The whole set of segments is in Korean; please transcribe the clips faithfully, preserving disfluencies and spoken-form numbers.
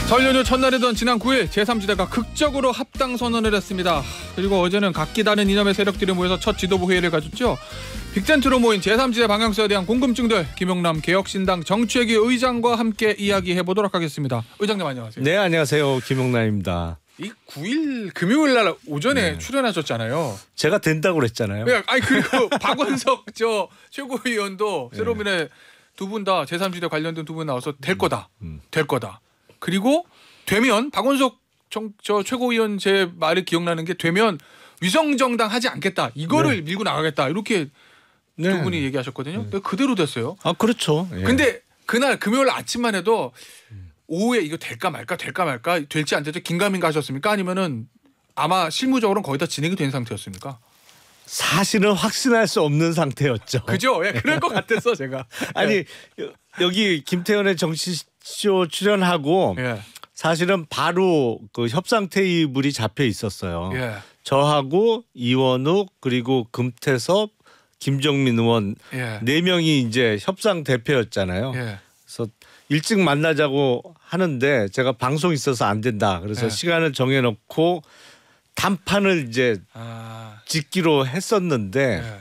설 연휴 첫날이던 지난 구일 제삼 지대가 극적으로 합당 선언을 했습니다. 그리고 어제는 각기 다른 이념의 세력들이 모여서 첫 지도부 회의를 가졌죠. 빅텐트로 모인 제삼 지대 방향성에 대한 궁금증들 김용남 개혁신당 정치회기 의장과 함께 이야기해보도록 하겠습니다. 의장님 안녕하세요. 네, 안녕하세요. 김용남입니다. 이 구일 금요일 날 오전에 네. 출연하셨잖아요. 제가 된다고 그랬잖아요. 네, 아니 그리고 박원석 저 최고위원도 새로민의 두 분 다 제삼 지대 관련된 두 분 나와서 될 거다. 음. 될 거다. 그리고 되면 박원석 정, 저 최고위원 제 말이 기억나는 게 되면 위성정당 하지 않겠다. 이거를 네. 밀고 나가겠다. 이렇게 네. 두 분이 얘기하셨거든요. 네. 그대로 됐어요. 아, 그렇죠. 예. 근데 그날 금요일 아침만 해도 오후에 이거 될까 말까 될까 말까 될지 안 될지 긴가민가 하셨습니까? 아니면은 아마 실무적으로는 거의 다 진행이 된 상태였습니까? 사실은 확신할 수 없는 상태였죠. 그죠? 예, 그럴 것 같았어 제가. 아니 예. 여기 김태현의 정치쇼 출연하고 예. 사실은 바로 그 협상 테이블이 잡혀 있었어요. 예. 저하고 이원욱 그리고 금태섭, 김정민 의원 예. 네 명이 이제 협상 대표였잖아요. 예. 그래서 일찍 만나자고 하는데 제가 방송 있어서 안 된다. 그래서 예. 시간을 정해놓고 단판을 이제 아. 짓기로 했었는데 예.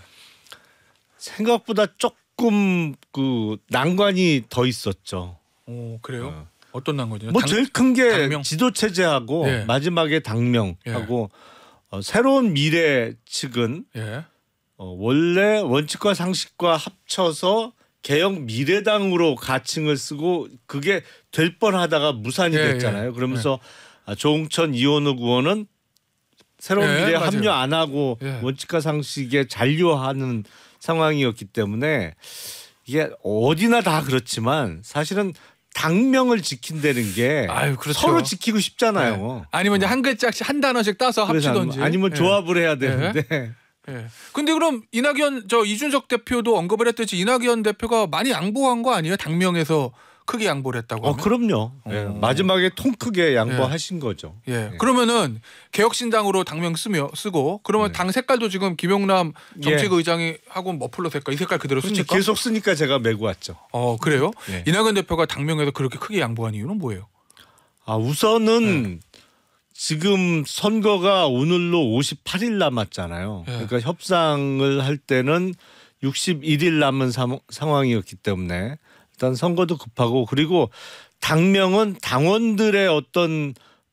생각보다 조금 그 난관이 더 있었죠. 오 그래요? 어. 어떤 난거죠? 뭐 제일 큰 게 당명? 지도 체제하고 예. 마지막에 당명하고 어, 새로운 미래 측은 예. 어, 원래 원칙과 상식과 합쳐서 개혁 미래당으로 가칭을 쓰고 그게 될 뻔하다가 무산이 예, 됐잖아요. 예. 그러면서 아, 조홍천 이원욱 의원은 새로운 예, 미래 맞아요. 합류 안 하고 예. 원칙과 상식에 잔류하는 상황이었기 때문에 이게 어디나 다 그렇지만 사실은 당명을 지킨다는 게 아유, 그렇죠. 서로 지키고 싶잖아요. 네. 아니면 이제 한 글자씩 한 단어씩 따서 그래서 합치던지. 아니면 예. 조합을 해야 되는데 예. 근데 그럼 이낙연 저 이준석 대표도 언급을 했듯이 이낙연 대표가 많이 양보한 거 아니에요? 당명에서 크게 양보를 했다고 어 하면? 그럼요. 예. 어. 마지막에 통 크게 양보하신 거죠. 예. 예. 그러면은 개혁신당으로 당명 쓰며 쓰고 그러면 네. 당 색깔도 지금 김용남 정책 예. 의장이 하고 머플러 색깔 이 색깔 그대로 그렇죠. 씁니까? 계속 쓰니까 제가 메고 왔죠. 어 그래요? 예. 이낙연 대표가 당명에서 그렇게 크게 양보한 이유는 뭐예요? 아 우선은 네. 지금 선거가 오늘로 오십팔 일 남았잖아요. 예. 그러니까 협상을 할 때는 육십일 일 남은 상, 상황이었기 때문에 일단 선거도 급하고 그리고 당명은 당원들의 어떤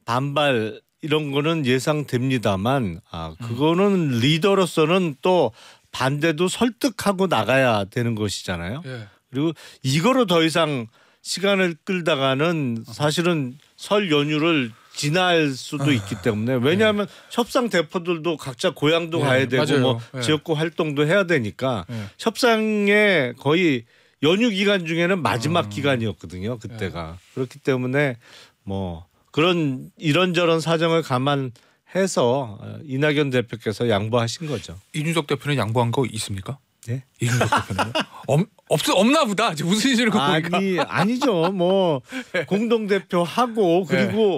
반발 이런 거는 예상됩니다만 아 그거는 리더로서는 또 반대도 설득하고 나가야 되는 것이잖아요. 예. 그리고 이거로 더 이상 시간을 끌다가는 사실은 설 연휴를 지날 수도 있기 때문에 왜냐하면 협상 대표들도 각자 고향도 예, 가야 되고 맞아요. 뭐 예. 지역구 활동도 해야 되니까 예. 협상에 거의 연휴 기간 중에는 마지막 음. 기간이었거든요. 그때가 그렇기 때문에 뭐 그런 이런저런 사정을 감안해서 이낙연 대표께서 양보하신 거죠. 이준석 대표는 양보한 거 있습니까? 네? 이준석 대표는 없 없 없나 보다. 지금 웃으시는 거 보니까. 아니 아니죠. 뭐 공동 대표 하고 그리고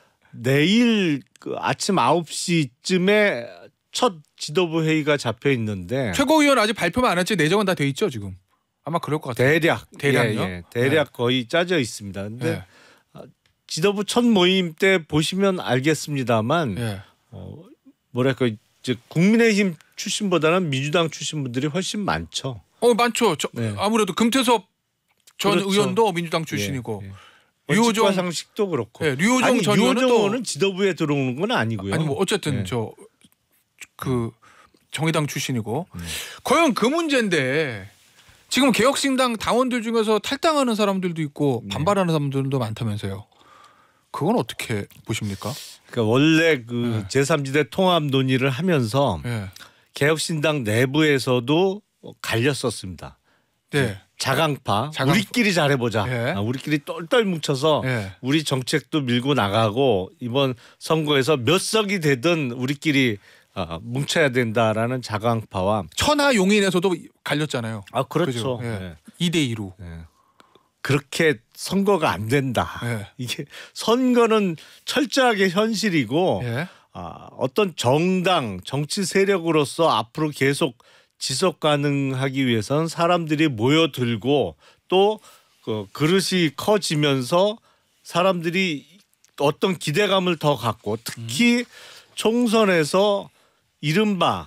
내일 그 아침 아홉 시쯤에 첫 지도부 회의가 잡혀 있는데 최고위원 아직 발표만 안 했지 내정은 다 돼 있죠 지금. 아마 그럴 것 같아요. 대략 대략요? 예, 예. 대략 거의 짜져 있습니다. 근데 예. 지도부 첫 모임 때 보시면 알겠습니다만 예. 어, 뭐랄까 이제 국민의힘 출신보다는 민주당 출신 분들이 훨씬 많죠. 어 많죠. 저, 네. 아무래도 금태섭 전 그렇죠. 의원도 민주당 출신이고 예, 예. 류호정 원칙과 상식도 그렇고. 예, 류호정 아니, 전 의원은 류호정 또 의원은 지도부에 들어오는 건 아니고요. 아니 뭐 어쨌든 예. 저 그 정의당 출신이고 음. 과연 그 문제인데 지금 개혁신당 당원들 중에서 탈당하는 사람들도 있고 네. 반발하는 사람들도 많다면서요. 그건 어떻게 보십니까? 그러니까 원래 그 네. 제삼 지대 통합 논의를 하면서 예. 개혁신당 내부에서도 갈렸었습니다. 네. 자강파, 자강파. 우리끼리 잘해보자. 예. 아, 우리끼리 똘똘 뭉쳐서 예. 우리 정책도 밀고 나가고 이번 선거에서 몇 석이 되든 우리끼리 어, 뭉쳐야 된다라는 자강파와 천하 용인에서도 갈렸잖아요. 아 그렇죠. 그죠? 예. 예. 이 대 이로. 예. 그렇게 선거가 안 된다. 예. 이게 선거는 철저하게 현실이고 예. 아, 어떤 정당 정치 세력으로서 앞으로 계속 지속 가능하기 위해서는 사람들이 모여들고 또 그 그릇이 커지면서 사람들이 어떤 기대감을 더 갖고 특히 음. 총선에서 이른바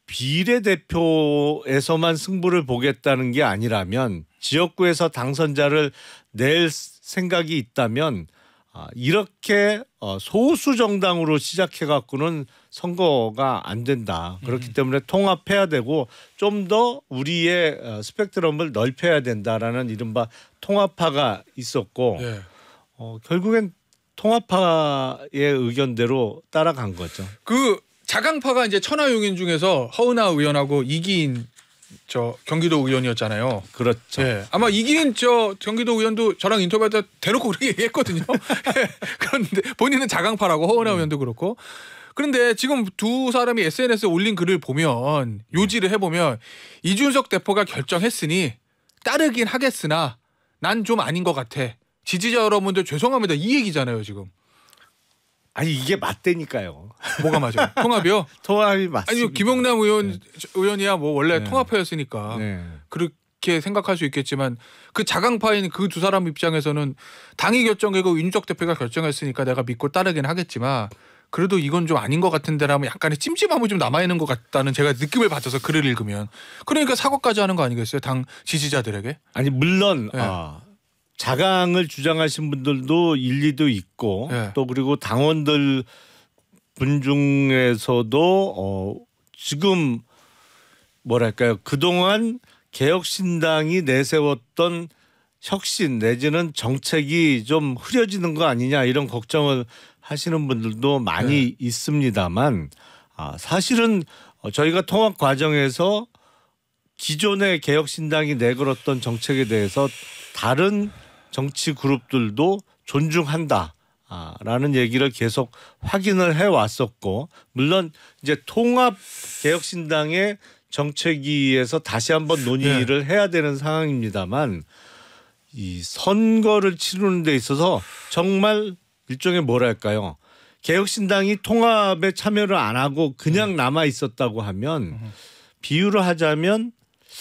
비례대표에서만 승부를 보겠다는 게 아니라면 지역구에서 당선자를 낼 생각이 있다면 이렇게 소수 정당으로 시작해 갖고는 선거가 안 된다. 그렇기 때문에 통합해야 되고 좀 더 우리의 스펙트럼을 넓혀야 된다라는 이른바 통합파가 있었고 네. 어, 결국엔 통합파의 의견대로 따라간 거죠. 그 자강파가 이제 천하용인 중에서 허은하 의원하고 이기인 저 경기도 의원이었잖아요. 그렇죠. 예. 아마 이기인 저 경기도 의원도 저랑 인터뷰할 때 대놓고 그렇게 얘기했거든요. 예. 그런데 본인은 자강파라고 허은하 음. 의원도 그렇고. 그런데 지금 두 사람이 에스엔에스에 올린 글을 보면 요지를 해보면 이준석 대표가 결정했으니 따르긴 하겠으나 난 좀 아닌 것 같아. 지지자 여러분들 죄송합니다. 이 얘기잖아요 지금. 아니 이게 맞대니까요. 뭐가 맞아요? 통합이요? 통합이 맞습니다. 아니 김영남 의원 네. 의원이야 뭐 원래 네. 통합파였으니까 네. 그렇게 생각할 수 있겠지만 그 자강파인 그 두 사람 입장에서는 당이 결정하고 윤석 대표가 결정했으니까 내가 믿고 따르긴 하겠지만 그래도 이건 좀 아닌 것 같은데라면 약간의 찜찜함이 좀 남아 있는 것 같다는 제가 느낌을 받아서 글을 읽으면 그러니까 사과까지 하는 거 아니겠어요? 당 지지자들에게? 아니 물론. 네. 아. 자강을 주장하신 분들도 일리도 있고 네. 또 그리고 당원들 분 중에서도 어 지금 뭐랄까요 그동안 개혁신당이 내세웠던 혁신 내지는 정책이 좀 흐려지는 거 아니냐 이런 걱정을 하시는 분들도 많이 네. 있습니다만 아, 사실은 저희가 통합 과정에서 기존의 개혁신당이 내걸었던 정책에 대해서 다른 정치 그룹들도 존중한다라는 얘기를 계속 확인을 해왔었고 물론 이제 통합 개혁신당의 정책위에서 다시 한번 논의를 네. 해야 되는 상황입니다만 이 선거를 치르는 데 있어서 정말 일종의 뭐랄까요 개혁신당이 통합에 참여를 안 하고 그냥 남아 있었다고 하면 비유를 하자면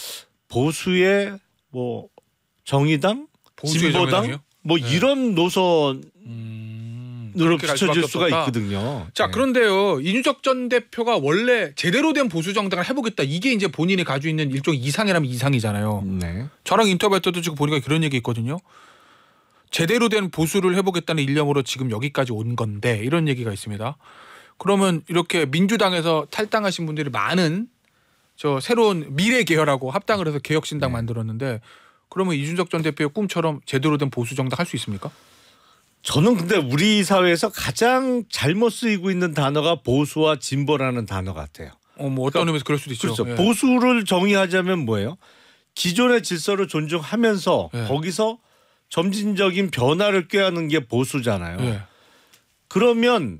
보수의 뭐 정의당 진보당 정의당이요? 뭐 네. 이런 노선으로 음, 비춰질 수가 있거든요. 자 네. 그런데요 이준석 전 대표가 원래 제대로 된 보수 정당을 해보겠다 이게 이제 본인이 가지고 있는 일종의 이상이라면 이상이잖아요. 네. 저랑 인터뷰할 때도 지금 보니까 그런 얘기 있거든요. 제대로 된 보수를 해보겠다는 일념으로 지금 여기까지 온 건데 이런 얘기가 있습니다. 그러면 이렇게 민주당에서 탈당하신 분들이 많은 저 새로운 미래 계열하고 합당을 해서 개혁신당 네. 만들었는데. 그러면 이준석 전 대표의 꿈처럼 제대로 된 보수 정당 할 수 있습니까? 저는 근데 우리 사회에서 가장 잘못 쓰이고 있는 단어가 보수와 진보라는 단어 같아요. 어, 뭐 어떤 그러니까, 의미에서 그럴 수도 있죠. 그렇죠. 예. 보수를 정의하자면 뭐예요? 기존의 질서를 존중하면서 예. 거기서 점진적인 변화를 꾀하는 게 보수잖아요. 예. 그러면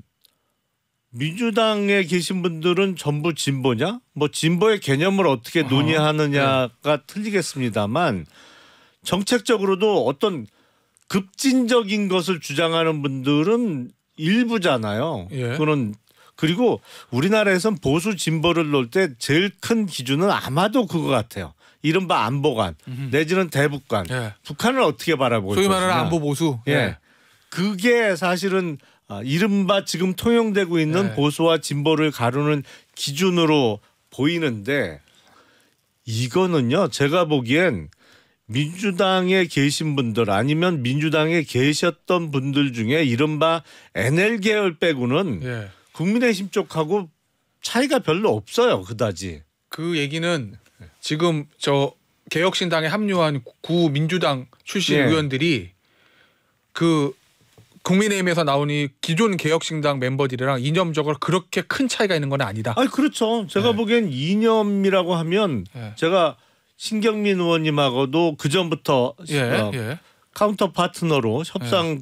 민주당에 계신 분들은 전부 진보냐? 뭐 진보의 개념을 어떻게 논의하느냐가 예. 틀리겠습니다만 정책적으로도 어떤 급진적인 것을 주장하는 분들은 일부잖아요. 예. 그거는 그리고 우리나라에선 보수 진보를 놓을 때 제일 큰 기준은 아마도 그거 같아요. 이른바 안보관 음흠. 내지는 대북관. 예. 북한을 어떻게 바라보고 소위 말하는 안보 보수. 예. 예. 그게 사실은 이른바 지금 통용되고 있는 예. 보수와 진보를 가르는 기준으로 보이는데 이거는요. 제가 보기엔 민주당에 계신 분들 아니면 민주당에 계셨던 분들 중에 이른바 엔엘 계열 빼고는 예. 국민의힘 쪽하고 차이가 별로 없어요. 그다지. 그 얘기는 지금 저 개혁신당에 합류한 구 민주당 출신 예. 의원들이 그 국민의힘에서 나오니 기존 개혁신당 멤버들이랑 이념적으로 그렇게 큰 차이가 있는 건 아니다. 아니 그렇죠. 제가 예. 보기엔 이념이라고 하면 예. 제가 신경민 의원님하고도 그 전부터 예, 어, 예. 카운터 파트너로 협상 예.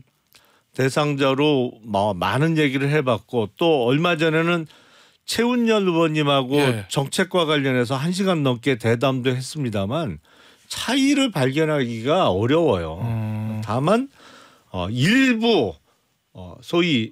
대상자로 뭐 많은 얘기를 해봤고 또 얼마 전에는 최운열 의원님하고 예. 정책과 관련해서 한 시간 넘게 대담도 했습니다만 차이를 발견하기가 어려워요. 음. 다만 어, 일부 어, 소위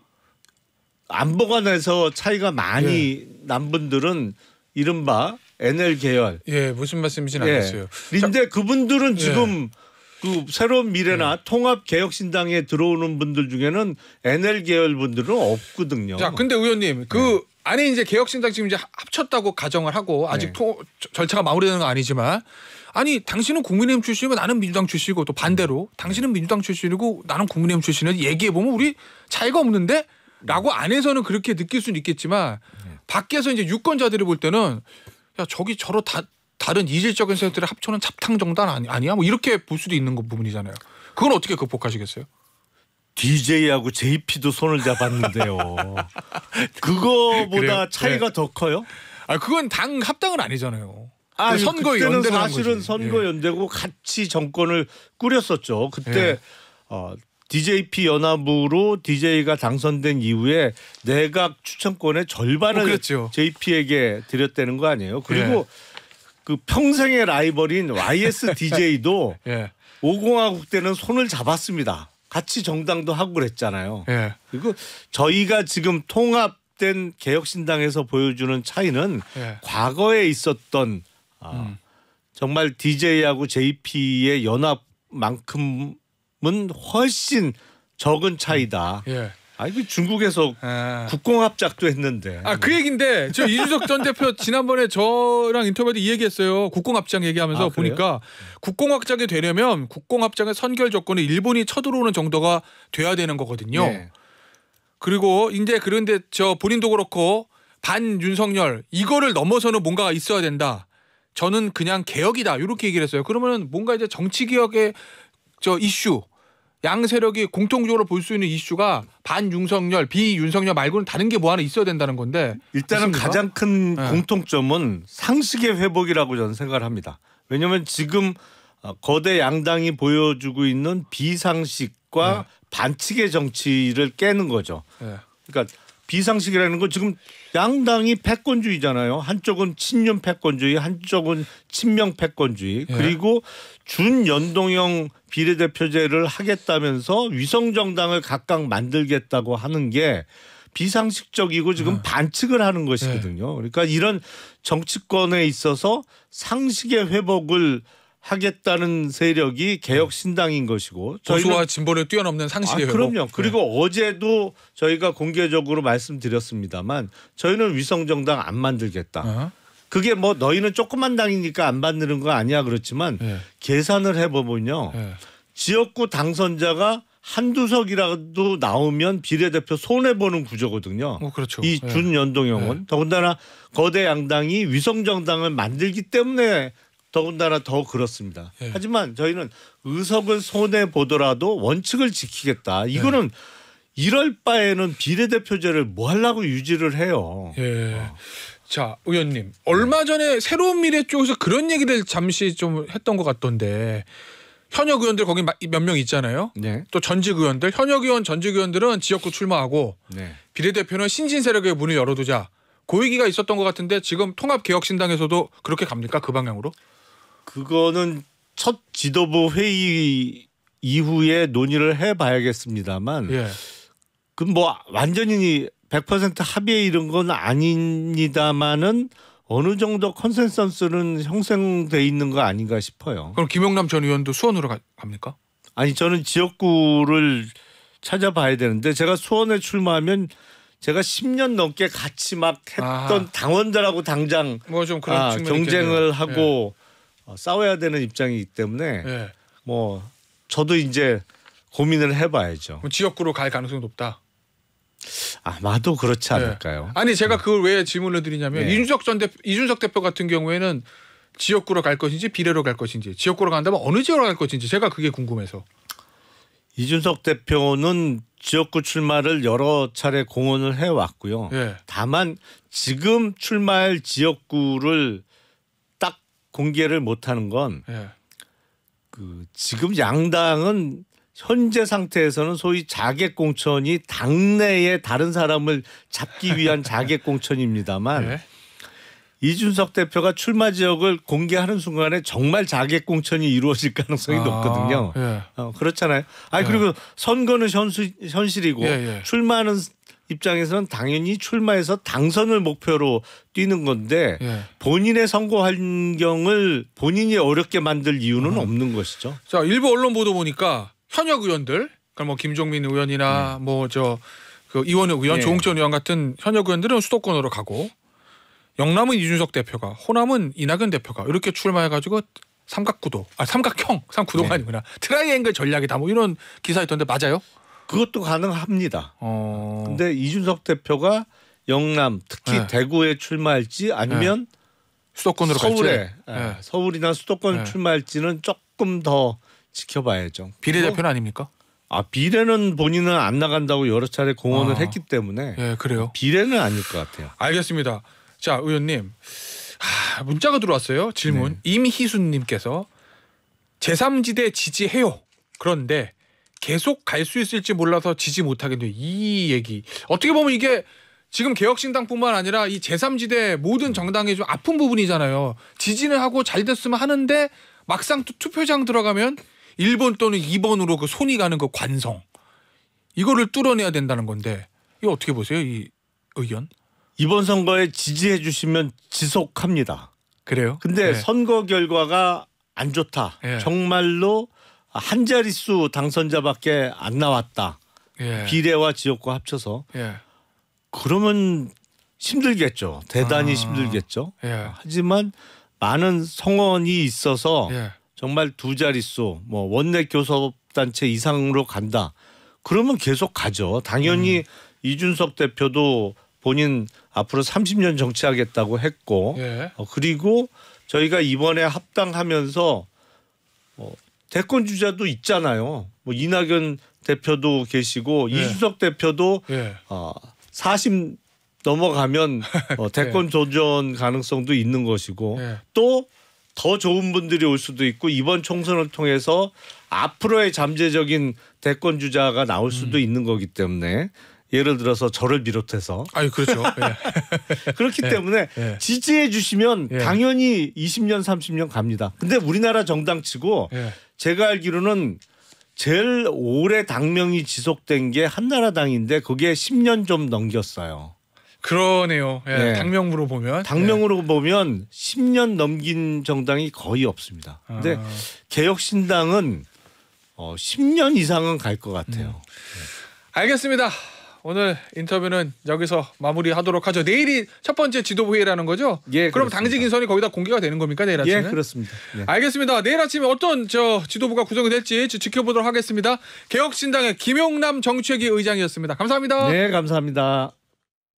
안보관에서 차이가 많이 예. 난 분들은 이른바 엔엘 계열. 예, 무슨 말씀인지는 예. 알겠어요. 그런데 그분들은 지금 예. 그 새로운 미래나 네. 통합개혁신당에 들어오는 분들 중에는 엔엘 계열 분들은 없거든요. 자, 근데 의원님 그 네. 안에 이제 개혁신당 지금 이제 합쳤다고 가정을 하고 아직 네. 토, 절차가 마무리되는 건 아니지만 아니 당신은 국민의힘 출신이고 나는 민주당 출신이고 또 반대로 당신은 민주당 출신이고 나는 국민의힘 출신을 얘기해 보면 우리 차이가 없는데? 라고 안에서는 그렇게 느낄 수는 있겠지만 네. 밖에서 이제 유권자들이 볼 때는 야 저기 저로 다 다른 이질적인 세력들을 합쳐놓은 잡탕정당 아니, 아니야? 뭐 이렇게 볼 수도 있는 거 부분이잖아요. 그건 어떻게 극복하시겠어요? 디제이하고 제이피도 손을 잡았는데요. 그거보다 그래요? 차이가 네. 더 커요? 아 그건 당 합당은 아니잖아요. 아, 선거 그때는 연대를 한 사실은 거지. 선거 예. 연대고 같이 정권을 꾸렸었죠. 그때 예. 어, 디제이피 연합으로 디제이가 당선된 이후에 내각 추천권의 절반을 어, 그랬죠. 제이피에게 드렸다는 거 아니에요. 그리고 예. 그 평생의 라이벌인 와이에스디제이도 예. 오공화국 때는 손을 잡았습니다. 같이 정당도 하고 그랬잖아요. 예. 그리고 저희가 지금 통합된 개혁신당에서 보여주는 차이는 예. 과거에 있었던 아, 음. 정말 디제이하고 제이피의 연합만큼은 훨씬 적은 차이다. 예. 아, 이거 중국에서 아. 국공합작도 했는데. 아, 그 얘기인데 저 이준석 전 대표 지난번에 저랑 인터뷰 때 이 얘기했어요. 국공합작 얘기하면서 아, 그래요? 보니까 국공합작이 되려면 국공합작의 선결 조건이 일본이 쳐들어오는 정도가 돼야 되는 거거든요. 네. 그리고 이제 그런데 저 본인도 그렇고 반 윤석열 이거를 넘어서는 뭔가가 있어야 된다. 저는 그냥 개혁이다. 이렇게 얘기를 했어요. 그러면 뭔가 이제 정치 개혁의 저 이슈 양 세력이 공통적으로 볼 수 있는 이슈가 반윤석열, 비윤석열 말고는 다른 게 뭐 하나 있어야 된다는 건데 일단은 있습니까? 가장 큰 네. 공통점은 상식의 회복이라고 저는 생각을 합니다. 왜냐하면 지금 거대 양당이 보여주고 있는 비상식과 네. 반칙의 정치를 깨는 거죠. 예. 그러니까 비상식이라는 건 지금 양당이 패권주의잖아요. 한쪽은 친윤 패권주의, 한쪽은 친명 패권주의. 예. 그리고 준연동형 비례대표제를 하겠다면서 위성정당을 각각 만들겠다고 하는 게 비상식적이고 지금 예. 반칙을 하는 것이거든요. 그러니까 이런 정치권에 있어서 상식의 회복을 하겠다는 세력이 개혁신당인 것이고 보수와 진보를 뛰어넘는 상식의 아, 회복. 그럼요. 그리고 어제도 저희가 공개적으로 말씀드렸습니다만 저희는 위성정당 안 만들겠다. 어? 그게 뭐 너희는 조그만 당이니까 안 만드는 거 아니야 그렇지만 예. 계산을 해보면요. 예. 지역구 당선자가 한두 석이라도 나오면 비례대표 손해보는 구조거든요. 뭐 그렇죠. 이 예. 준연동형은. 예. 더군다나 거대 양당이 위성정당을 만들기 때문에 더군다나 더 그렇습니다. 예. 하지만 저희는 의석을 손해 보더라도 원칙을 지키겠다. 이거는 이럴 바에는 비례대표제를 뭐 하려고 유지를 해요. 예. 자, 의원님. 얼마 전에 새로운 미래 쪽에서 그런 얘기를 잠시 좀 했던 것 같던데 현역 의원들 거기 몇 명 있잖아요. 네. 또 전직 의원들, 현역 의원, 전직 의원들은 지역구 출마하고 네. 비례대표는 신진 세력의 문을 열어두자. 그 얘기가 있었던 것 같은데 지금 통합개혁신당에서도 그렇게 갑니까? 그 방향으로? 그거는 첫 지도부 회의 이후에 논의를 해봐야겠습니다만 예. 그 뭐 완전히 백 퍼센트 합의에 이른 건 아닙니다만은 어느 정도 컨센서스는 형성돼 있는 거 아닌가 싶어요. 그럼 김용남 전 의원도 수원으로 가, 갑니까? 아니 저는 지역구를 찾아봐야 되는데 제가 수원에 출마하면 제가 십 년 넘게 같이 막 했던 아하. 당원들하고 당장 뭐 좀 그런 아, 측면이 경쟁을 있겠네요. 하고 어, 싸워야 되는 입장이기 때문에 예. 예. 뭐 저도 이제 고민을 해봐야죠. 그럼 지역구로 갈 가능성이 높다. 아마도 그렇지 않을까요? 아니 제가 그걸 왜 질문을 드리냐면 네. 이준석 전 대표, 이준석 대표 같은 경우에는 지역구로 갈 것인지 비례로 갈 것인지 지역구로 간다면 어느 지역으로 갈 것인지 제가 그게 궁금해서. 이준석 대표는 지역구 출마를 여러 차례 공언을 해왔고요. 예. 다만 지금 출마할 지역구를 딱 공개를 못하는 건 예. 그 지금 양당은 현재 상태에서는 소위 자객공천이 당내의 다른 사람을 잡기 위한 자객공천입니다만 예. 이준석 대표가 출마 지역을 공개하는 순간에 정말 자객공천이 이루어질 가능성이 아, 높거든요. 예. 어, 그렇잖아요. 아 예. 그리고 선거는 현실, 현실이고 예, 예. 출마는 입장에서는 당연히 출마해서 당선을 목표로 뛰는 건데 예. 본인의 선거 환경을 본인이 어렵게 만들 이유는 음. 없는 것이죠. 자, 일부 언론 보도 보니까 현역 의원들, 그러니까 뭐 김종민 의원이나 네. 뭐 저 그 이원우 의원, 네. 조홍천 의원 같은 현역 의원들은 수도권으로 가고 영남은 이준석 대표가, 호남은 이낙연 대표가 이렇게 출마해가지고 삼각구도, 아 삼각형, 삼구도가 네. 아니구나. 트라이앵글 전략이다. 뭐 이런 기사 있던데 맞아요? 그것도 가능합니다. 어. 근데 이준석 대표가 영남 특히 네. 대구에 출마할지 아니면 수도권으로 서울에 갈지. 예, 네. 서울이나 수도권 네. 출마할지는 조금 더 지켜봐야죠. 비례대표는 아닙니까? 아 비례는 본인은 안 나간다고 여러 차례 공언을 아. 했기 때문에 예, 그래요. 비례는 아닐 것 같아요. 알겠습니다. 자, 의원님. 하, 문자가 들어왔어요. 질문. 네. 임희순님께서 제삼지대 지지해요. 그런데 계속 갈 수 있을지 몰라서 지지 못하겠네요. 이 얘기. 어떻게 보면 이게 지금 개혁신당뿐만 아니라 이 제삼지대 모든 정당의 좀 아픈 부분이잖아요. 지지는 하고 잘 됐으면 하는데 막상 또 투표장 들어가면 일 번 또는 이 번으로 그 손이 가는 그 관성. 이거를 뚫어내야 된다는 건데 이거 어떻게 보세요? 이 의견? 이번 선거에 지지해 주시면 지속합니다. 그래요? 근데 네. 선거 결과가 안 좋다. 네. 정말로 한 자릿수 당선자밖에 안 나왔다. 예. 비례와 지역과 합쳐서 예. 그러면 힘들겠죠. 대단히 아. 힘들겠죠. 예. 하지만 많은 성원이 있어서 예. 정말 두 자릿수 뭐 원내 교섭단체 이상으로 간다. 그러면 계속 가죠. 당연히 음. 이준석 대표도 본인 앞으로 삼십 년 정치하겠다고 했고 예. 어, 그리고 저희가 이번에 합당하면서 어, 대권 주자도 있잖아요. 뭐 이낙연 대표도 계시고 예. 이준석 대표도 예. 어, 사십 넘어가면 어, 대권 도전 가능성도 있는 것이고 예. 또 더 좋은 분들이 올 수도 있고 이번 총선을 통해서 앞으로의 잠재적인 대권 주자가 나올 수도 음. 있는 거기 때문에 예를 들어서 저를 비롯해서 아니 그렇죠. 예. 그렇기 예. 때문에 예. 지지해 주시면 예. 당연히 이십 년 삼십 년 갑니다. 근데 우리나라 정당치고 예. 제가 알기로는 제일 오래 당명이 지속된 게 한나라당인데 그게 십 년 좀 넘겼어요. 그러네요. 예. 네. 당명으로 보면 당명으로 보면 십 년 넘긴 정당이 거의 없습니다. 예. 근데 아. 개혁신당은 어, 십 년 이상은 갈 것 같아요. 알겠습니다. 오늘 인터뷰는 여기서 마무리하도록 하죠. 내일이 첫 번째 지도부 회의라는 거죠? 예, 그럼 그렇습니다. 당직 인선이 거기다 공개가 되는 겁니까 내일 아침에? 예, 그렇습니다. 예. 알겠습니다. 내일 아침에 어떤 저 지도부가 구성이 될지 지- 지켜보도록 하겠습니다. 개혁신당의 김용남 정책위 의장이었습니다. 감사합니다. 네, 감사합니다.